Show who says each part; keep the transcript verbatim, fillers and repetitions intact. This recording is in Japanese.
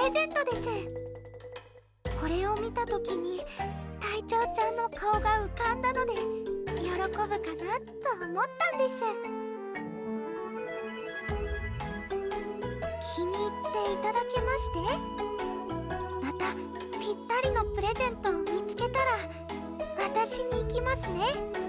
Speaker 1: レゼントです。これを見た時に隊長ちゃんの顔が浮かんだので喜ぶかなと思ったんです。気に入っていただけまして、またぴったりのプレゼントを見つけたら渡しに行きますね。